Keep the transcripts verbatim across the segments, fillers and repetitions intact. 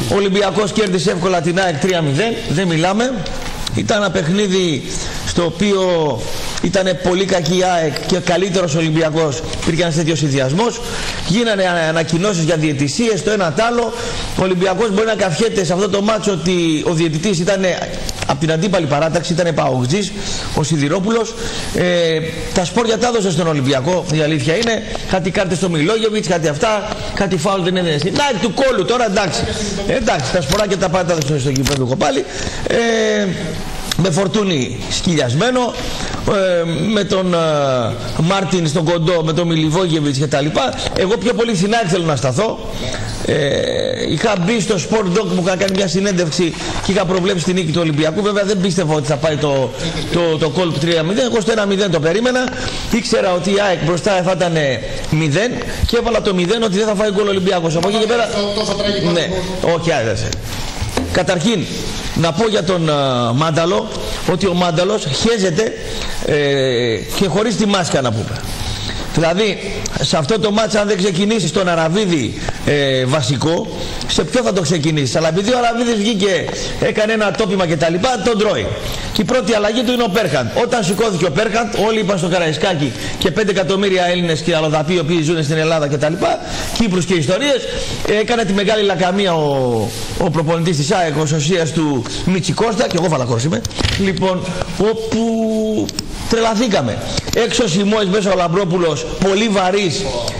Ο Ολυμπιακός κέρδισε εύκολα την ΑΕΚ τρία μηδέν, δεν μιλάμε. Ήταν ένα παιχνίδι στο οποίο ήταν πολύ κακή η ΑΕΚ και καλύτερος Ολυμπιακός. Υπήρχε ένας τέτοιος συνδυασμός. Γίνανε ανακοινώσεις για διαιτησίες, το ένα τ' άλλο. Ο Ολυμπιακός μπορεί να καφιέται σε αυτό το μάτσο ότι ο διαιτητής ήταν από την αντίπαλη παράταξη, ήταν Παοκτζής, ο Σιδηρόπουλος. Ε, τα σπόρια τα έδωσε στον Ολυμπιακό, η αλήθεια είναι. Κάτι κάρτες στο Μιλόγεβιτς, κάτι αυτά, κάτι φάουλ δεν είναι. Να, του κόλου τώρα, εντάξει. Ε, εντάξει, τα σποράκια τα πάντα έδωσε στο γήπεδο πάλι. Ε, με Φορτούνι σκυλιασμένο, ε, με τον ε, Μάρτιν στον κοντό, με τον Μιλιβόγεβιτς και τα λοιπά. Εγώ πιο πολύ στην ΑΕΚ θέλω να σταθώ. Ε, είχα μπει στο Sport Doc, μου είχα κάνει μια συνέντευξη και είχα προβλέψει την νίκη του Ολυμπιακού. Βέβαια δεν πίστευα ότι θα πάει το, το, το κόλπ τρία μηδέν. Εγώ στο ένα μηδέν το περίμενα. Ήξερα ότι η ΑΕΚ μπροστά θα ήταν μηδέν και έβαλα το μηδέν ότι δεν θα φάει γκολ Ολυμπιακός. Από εκεί και πέρα. Ναι, όχι, άρεσε. Καταρχήν, να πω για τον uh, Μάνταλο ότι ο Μάνταλος χέζεται ε, και χωρίς τη μάσκα, να πούμε. Δηλαδή, σε αυτό το μάτσα αν δεν ξεκινήσεις τον Αραβίδη ε, βασικό, σε ποιο θα το ξεκινήσεις? Αλλά επειδή ο Αραβίδης βγήκε, έκανε ένα τόπιμα και τα λοιπά, τον τρώει. Και η πρώτη αλλαγή του είναι ο Πέρχαντ. Όταν σηκώθηκε ο Πέρχαντ, όλοι είπαν στο Καραϊσκάκι και πέντε εκατομμύρια Έλληνες και αλλοδαποί οι οποίοι ζουν στην Ελλάδα και τα λοιπά, Κύπρους και ιστορίες, έκανε τη μεγάλη λακαμία ο, ο προπονητής της ΑΕΚ, ο σωσίας του Μιτσικώστα, και εγώ φαλακός είμαι, λοιπόν, όπου τρελαθήκαμε. Έξω Σιμώης, μέσα ο Λαμπρόπουλος, πολύ βαρύς.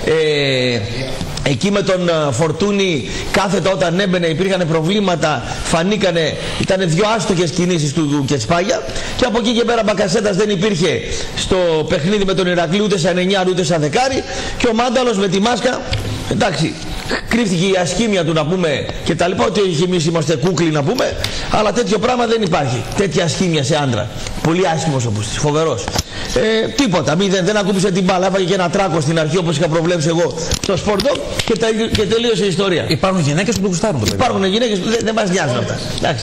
Ε, εκεί με τον Φορτούνι κάθετα όταν έμπαινε υπήρχαν προβλήματα, φανήκανε, ήταν δυο άστοχες κινήσεις του Κετσπάγια. Και από εκεί και πέρα Μπακασέτας δεν υπήρχε στο παιχνίδι με τον Ηρακλή ούτε σαν εννιά ούτε σαν δεκάρι. Και ο Μάνταλος με τη μάσκα, εντάξει, κρύφτηκε η ασχήμια του, να πούμε, και τα λοιπά, ότι εμείς είμαστε κούκλοι, να πούμε, αλλά τέτοιο πράγμα δεν υπάρχει. Τέτοια ασχήμια σε άντρα. Πολύ άσχημος όπως της, φοβερός. Ε, τίποτα, μη, δεν, δεν ακούμπησε την μπάλα, έφαγε και ένα τράκο στην αρχή όπως είχα προβλέψει εγώ στο Sport Doc και, και τελείωσε η ιστορία. Υπάρχουν γυναίκες που το γουστάρουν το παιδί. Υπάρχουν γυναίκες που δεν, δεν μας νοιάζουν αυτά. Εντάξει.